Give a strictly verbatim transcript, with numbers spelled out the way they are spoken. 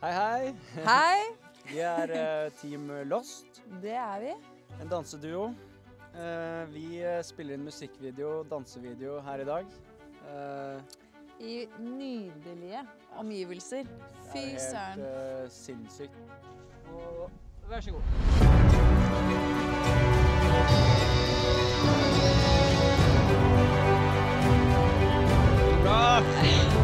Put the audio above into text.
Hei, hei. Hei. Vi er uh, Team Lost. Det er vi. En danseduo. Uh, vi spiller inn musikkvideo, dansevideo her i dag. Uh, I nydelige omgivelser. Fy søren. Det er helt uh, sinnssykt. Og vær så god. Bra!